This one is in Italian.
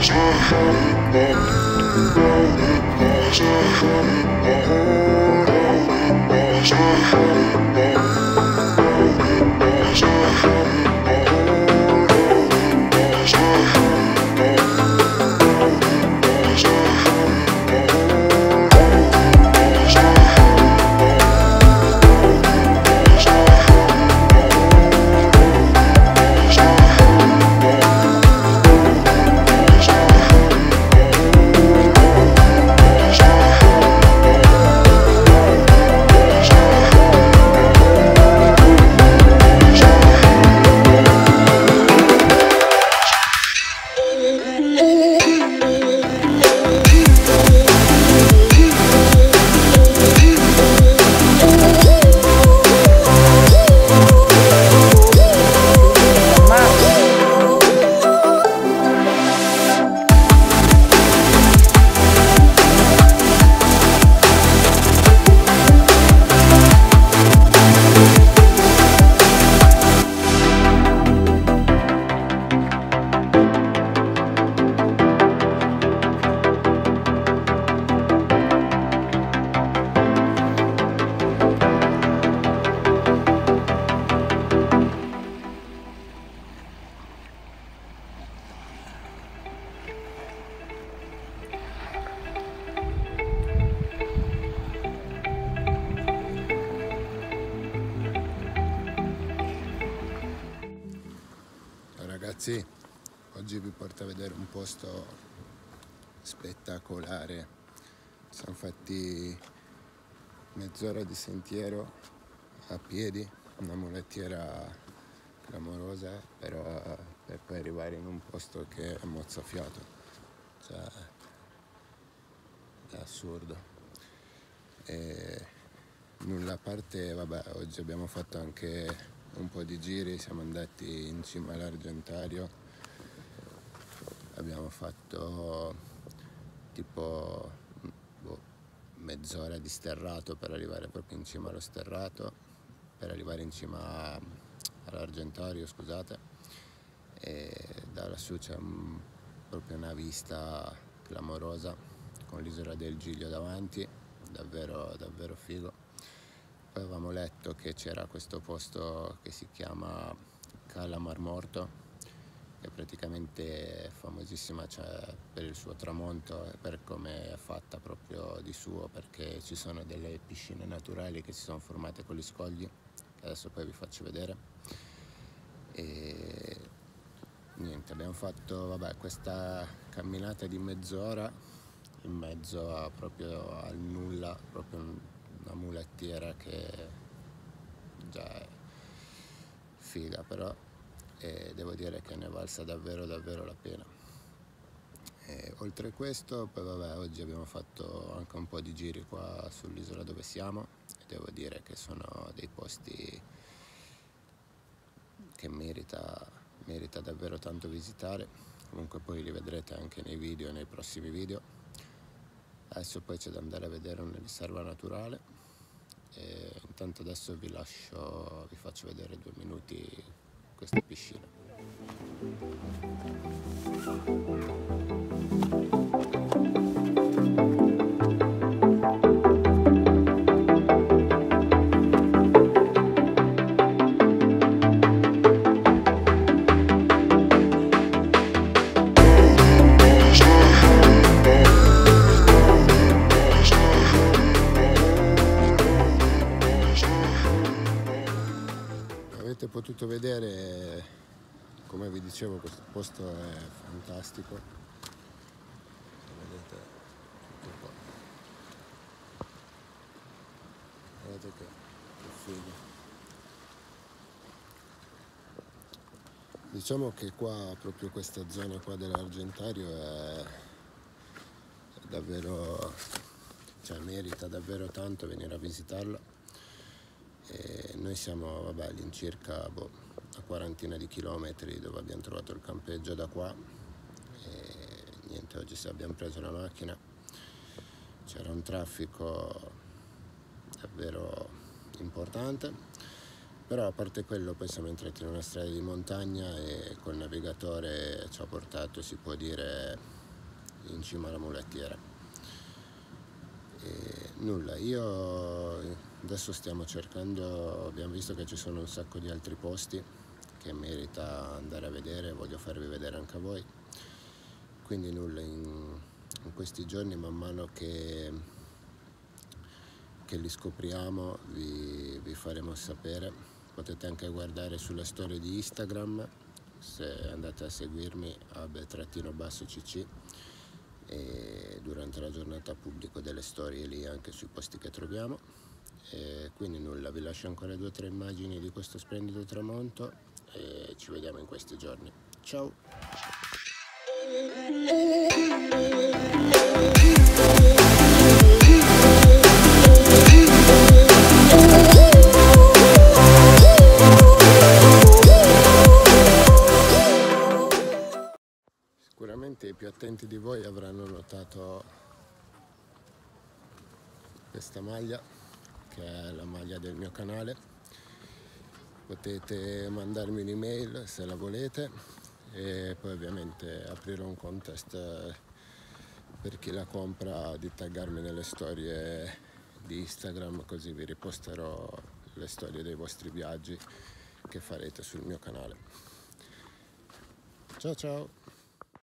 Ragazzi, oggi vi porto a vedere un posto spettacolare. Siamo fatti mezz'ora di sentiero a piedi, una mulettiera clamorosa, però per poi arrivare in un posto che è mozzafiato, cioè è assurdo. E nulla a parte, vabbè, oggi abbiamo fatto anche un po' di giri, siamo andati in cima all'Argentario, abbiamo fatto tipo mezz'ora di sterrato per arrivare proprio in cima allo sterrato, per arrivare in cima all'Argentario, scusate, e da lassù c'è proprio una vista clamorosa con l'isola del Giglio davanti, davvero davvero figo. Poi avevamo letto che c'era questo posto che si chiama Cala Mar Morto, che praticamente è famosissima, cioè, per il suo tramonto e per come è fatta proprio di suo, perché ci sono delle piscine naturali che si sono formate con gli scogli, che adesso poi vi faccio vedere. E niente, abbiamo fatto, vabbè, questa camminata di mezz'ora in mezzo proprio al nulla, proprio una mulettiera che già è figa, però devo dire che ne è valsa davvero davvero la pena. E oltre a questo, poi vabbè, oggi abbiamo fatto anche un po' di giri qua sull'isola dove siamo e devo dire che sono dei posti che merita davvero tanto visitare. Comunque poi li vedrete anche nei video, nei prossimi video. Adesso poi c'è da andare a vedere una riserva naturale e intanto adesso vi faccio vedere 2 minuti questa piscina. Avete potuto vedere, come vi dicevo, questo posto è fantastico. Vedete tutto qua. Vedete che figo. Diciamo che qua, proprio questa zona qua dell'Argentario è davvero, cioè merita davvero tanto venire a visitarla. E noi siamo, vabbè, all'incirca una quarantina di chilometri dove abbiamo trovato il campeggio da qua e niente, oggi abbiamo preso la macchina, c'era un traffico davvero importante, Però a parte quello poi siamo entrati in una strada di montagna e col navigatore ci ha portato, si può dire, in cima alla mulettiera. E nulla, io adesso stiamo cercando, abbiamo visto che ci sono un sacco di altri posti che merita andare a vedere, voglio farvi vedere anche a voi. Quindi nulla, in questi giorni man mano che li scopriamo vi faremo sapere. Potete anche guardare sulle storie di Instagram, se andate a seguirmi @_cc, e durante la giornata pubblico delle storie lì anche sui posti che troviamo. E quindi nulla, vi lascio ancora 2 o 3 immagini di questo splendido tramonto e ci vediamo in questi giorni. Ciao! Sicuramente i più attenti di voi avranno notato questa maglia, che è la maglia del mio canale. Potete mandarmi un'email se la volete e poi ovviamente aprirò un contest per chi la compra, di taggarmi nelle storie di Instagram, così vi riposterò le storie dei vostri viaggi che farete sul mio canale. Ciao ciao!